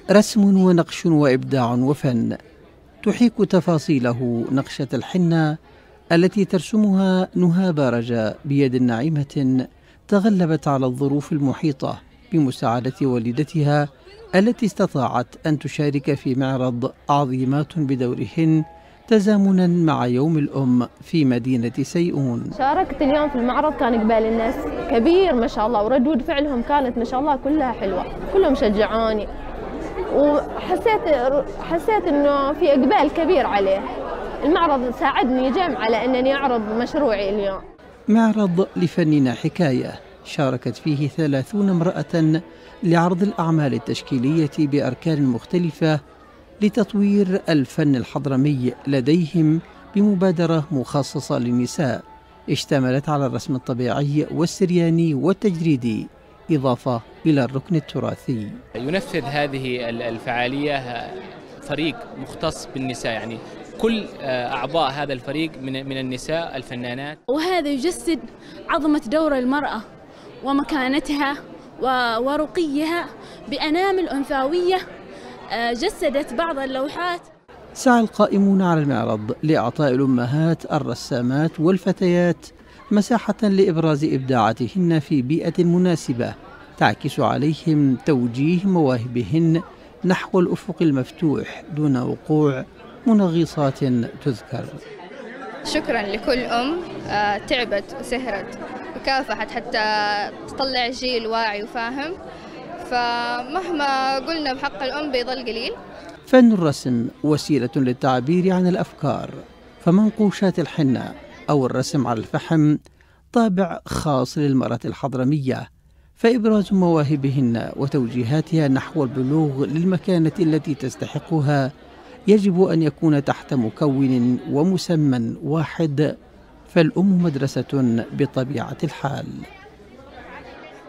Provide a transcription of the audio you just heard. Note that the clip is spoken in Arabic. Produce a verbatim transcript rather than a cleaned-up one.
رسم ونقش وإبداع وفن، تحيك تفاصيله نقشة الحنة التي ترسمها نهى بارجة بيد ناعمة تغلبت على الظروف المحيطة بمساعدة والدتها التي استطاعت أن تشارك في معرض عظيمات بدورهن تزامنا مع يوم الأم في مدينة سيئون. شاركت اليوم في المعرض، كان إقبال الناس كبير ما شاء الله، وردود فعلهم كانت ما شاء الله كلها حلوة، كلهم شجعوني وحسيت حسيت إنه في إقبال كبير عليه. المعرض ساعدني جم على أنني أعرض مشروعي اليوم. معرض لفننا حكاية شاركت فيه ثلاثون امرأة لعرض الأعمال التشكيلية بأركان مختلفة لتطوير الفن الحضرمي لديهم بمبادرة مخصصة للنساء اشتملت على الرسم الطبيعي والسرياني والتجريدي إضافة إلى الركن التراثي. ينفذ هذه الفعالية فريق مختص بالنساء، يعني كل أعضاء هذا الفريق من من النساء الفنانات، وهذا يجسد عظمة دور المرأة ومكانتها ورقيها بأنامل أنثوية. جسدت بعض اللوحات. سعى القائمون على المعرض لإعطاء الأمهات الرسامات والفتيات مساحة لإبراز إبداعاتهن في بيئة مناسبة تعكس عليهم توجيه مواهبهن نحو الأفق المفتوح دون وقوع منغصات تذكر. شكرا لكل أم تعبت وسهرت وكافحت حتى تطلع جيل واعي وفاهم، فمهما قلنا بحق الأم بيضل قليل. فن الرسم وسيلة للتعبير عن الأفكار، فمنقوشات الحنة أو الرسم على الفحم طابع خاص للمرأة الحضرمية، فإبراز مواهبهن وتوجيهاتها نحو البلوغ للمكانة التي تستحقها يجب أن يكون تحت مكون ومسمى واحد، فالأم مدرسة بطبيعة الحال.